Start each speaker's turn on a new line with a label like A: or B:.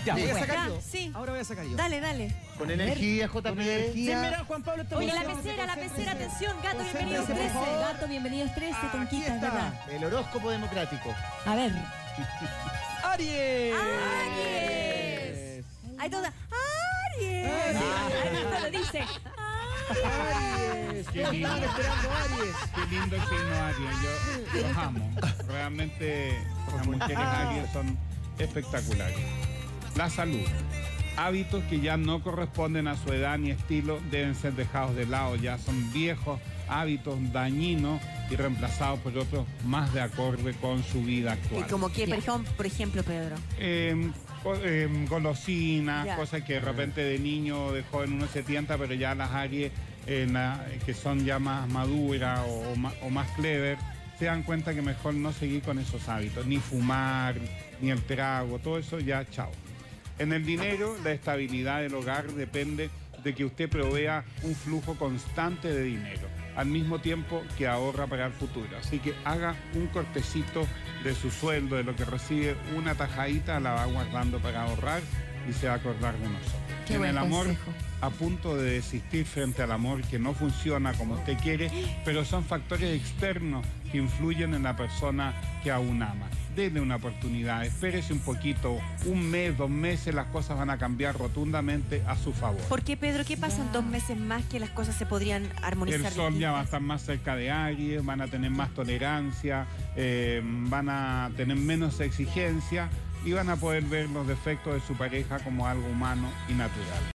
A: Ya, voy a
B: Bueno.
A: sacar yo.
C: Sí.
A: Ahora voy a sacar yo.
C: Dale, dale.
B: Con energía, JP.
A: Con energía.
D: Mira, Juan Pablo está
C: Oye, la
D: emocionado.
C: pecera, atención, gato, bienvenidos
A: Concéntrese, por
C: 13.
A: favor.
C: Gato, bienvenidos 13,
A: Aquí
C: Tonquita, es verdad.
A: está.
B: El horóscopo democrático.
C: A ver.
A: ¡Aries!
C: ¡Aries! Hay toda. ¡Aries! Ahí lo dice.
A: ¡Aries!
D: Qué
A: Todos
D: lindo.
A: estaban esperando Aries.
D: Qué lindo el signo Aries, yo los amo. Realmente las mujeres Aries son espectaculares. La salud. Hábitos que ya no corresponden a su edad ni estilo deben ser dejados de lado, ya son viejos hábitos dañinos y reemplazados por otros más de acorde con su vida
C: Y
D: actual.
C: como que, por ejemplo, Pedro.
D: Golosinas,
C: Ya.
D: cosas que de repente de niño o de joven uno se tienta, pero ya las Aries que son ya más maduras o más clever, se dan cuenta que mejor no seguir con esos hábitos, ni fumar, ni el trago, todo eso ya chao. En el dinero, la estabilidad del hogar depende de que usted provea un flujo constante de dinero, al mismo tiempo que ahorra para el futuro. Así que haga un cortecito de su sueldo, de lo que recibe, una tajadita, la va guardando para ahorrar y se va a acordar de nosotros.
C: Qué
D: En
C: buen
D: el amor,
C: consejo.
D: a punto de desistir frente al amor que no funciona como usted quiere, pero son factores externos que influyen en la persona que aún ama. Dele una oportunidad, espérese un poquito, un mes, 2 meses, las cosas van a cambiar rotundamente a su favor.
C: ¿Por qué, Pedro? ¿Qué pasa en 2 meses más que las cosas se podrían armonizar?
D: El sol ya va a
C: distintas?
D: estar más cerca de Aries, van a tener más tolerancia, van a tener menos exigencia y van a poder ver los defectos de su pareja como algo humano y natural.